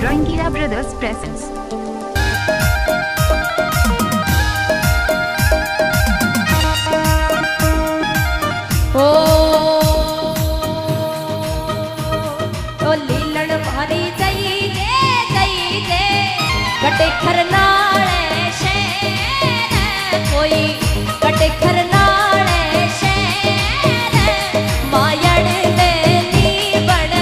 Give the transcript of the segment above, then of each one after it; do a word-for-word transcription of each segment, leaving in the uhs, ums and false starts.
Rangila Brothers presents. ओ ओ लीलण भारी जई दे जई दे कटे खरनाले शेर कोई कटे खरनाले शेर मायड़ मेली बड़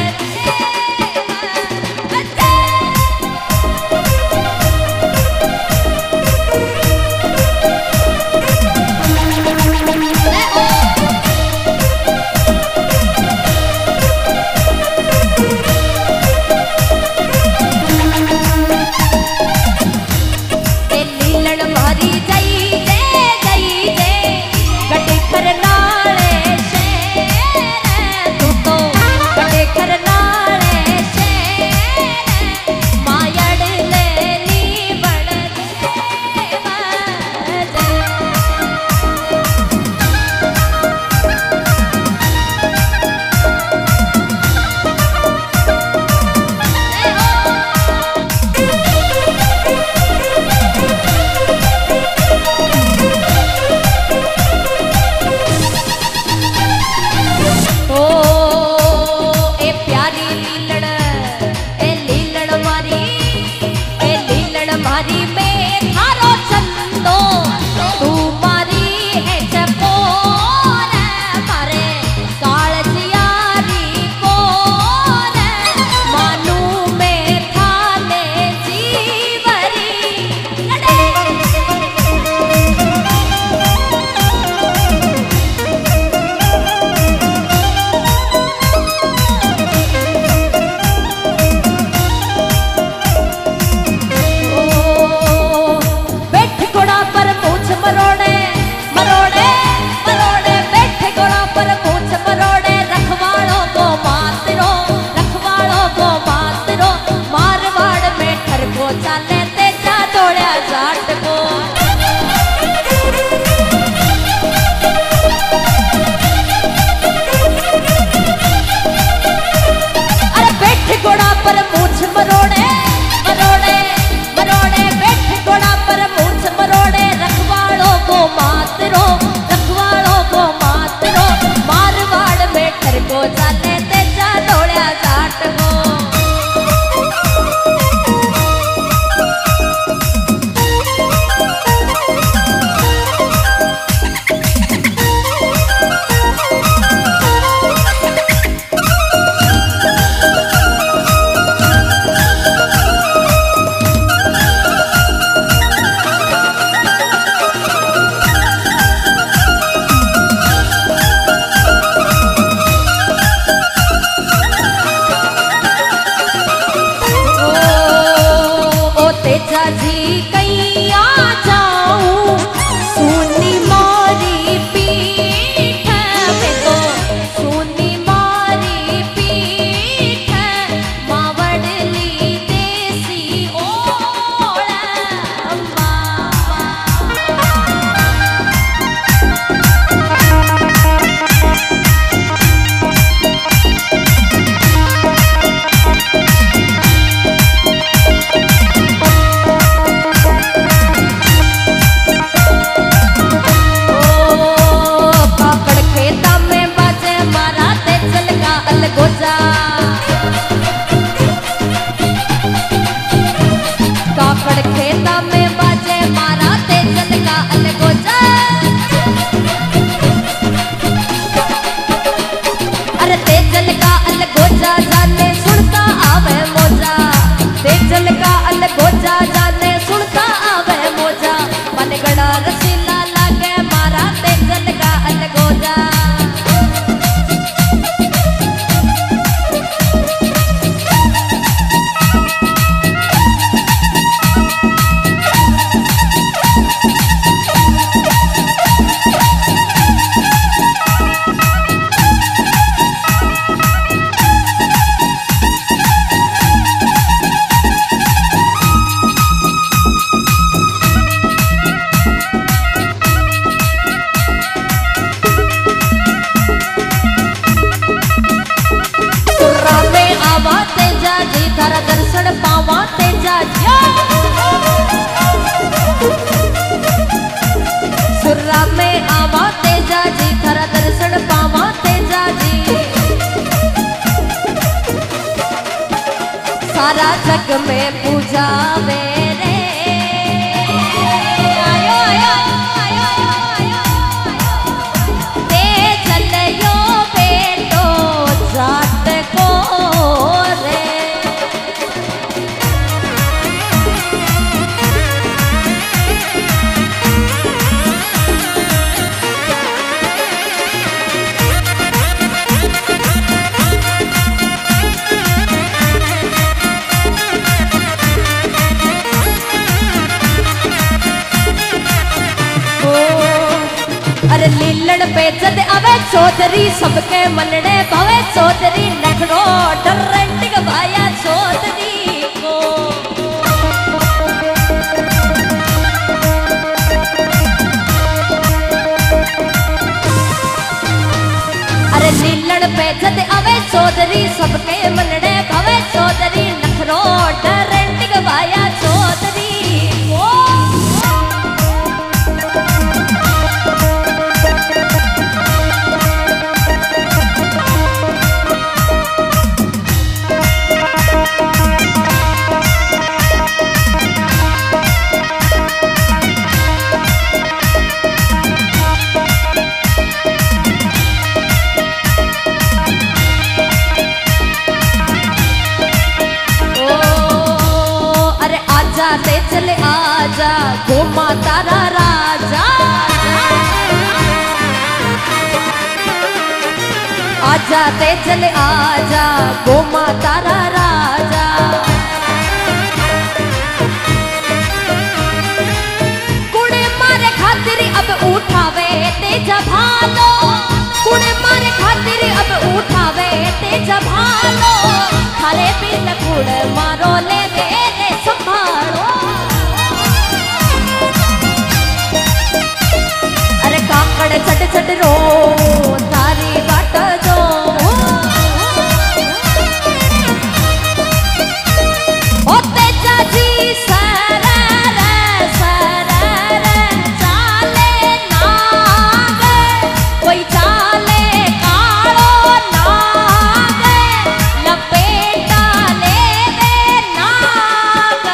सारा जग में पूजावे रे। आयो आयो आयो आयो ते चलियो बेटो जात को रे। अरे लीलड़ पे जद अवे चौधरी सबके मनने भवे चौधरी नखड़ो डरंटिक भाया चौधरी को। अरे लीलड़ पे जद अवे चौधरी सबके मनने भवे चौधरी नखड़ो डरंटिक भाया चौधरी को। ते चले आजा घूमा तारा राजा। आजा ते चले आजा घूमा तारा राजा। कुड़े मारे खातिर अब उठावे तेजा भालो। कुड़े मारे खातिर अब उठावे तेजा भालो। थारे बिन कुड़ मारो ले दे संभालो। अरे काकड़ छट छट रो थारी बाट जो। ओ तेजा जी सरर सरर चाले नाग कोई चाले कालो नाग लपेटा ले दे नाग।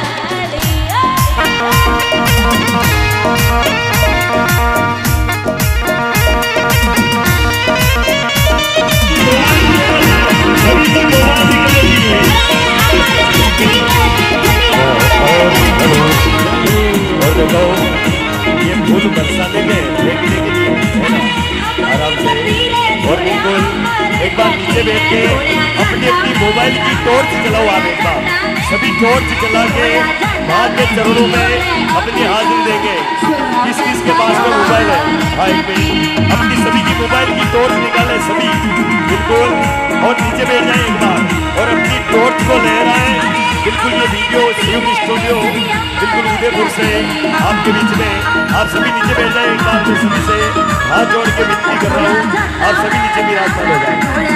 ये फूल बरसाने के देखने के लिए है ना, आराम से। और बिल्कुल एक बार नीचे बैठ के अपनी अपनी मोबाइल की टॉर्च जलाओ। आप एक बार सभी टॉर्च जला के बाद के चरणों में अपनी हाजिरी देंगे। किस किस के पास में मोबाइल है भाई भाई अपनी सभी की मोबाइल की टॉर्च निकाले सभी बिल्कुल, और नीचे बैठ जाए एक बार और अपनी टॉर्च को लहराएं। बिल्कुल ये वीडियो शिव स्टूडियो बिल्कुल उदयपुर से आपके बीच में। आप सभी नीचे बैठ जाए एक बार। तो सभी से हाथ जोड़ के विनती कर रहा हूँ, आप सभी नीचे विराजमान हो जाए।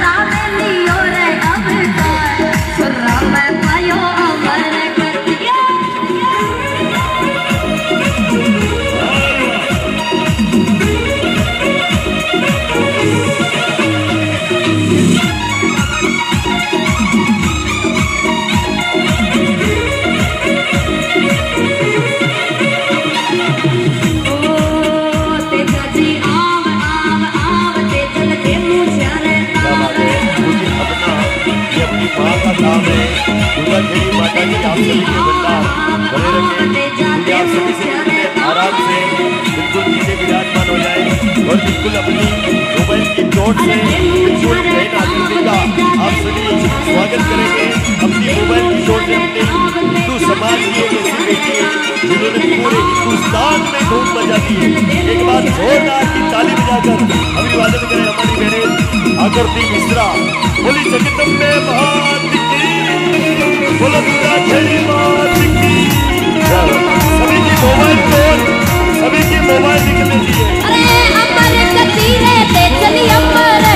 काम है दुर्गा देवी माता की आप सभी के भंडार बने रखें। आप सभी से आराम से बिल्कुल नीचे विराजमान हो जाए और बिल्कुल अपनी मोबाइल की टॉर्च से बिल्कुल जैन आकृति का आप सभी स्वागत करेंगे। अपनी मोबाइल की टॉर्च से अपने हिंदू समाज की एक ऐसी बेटी है जिन्होंने पूरे हिंदुस्तान में धूम मचा दी है। एक बार जोरदार की ताली बजाकर अभिवादन करें हमारी बहन आकृति मिश्रा। बोली जगदम्बे मात की, बोलो दुर्गा देवी मात की। सभी की मोबाइल फोन सभी की मोबाइल निकलने चाहिए। अरे अमर कतीरे ते चली अमर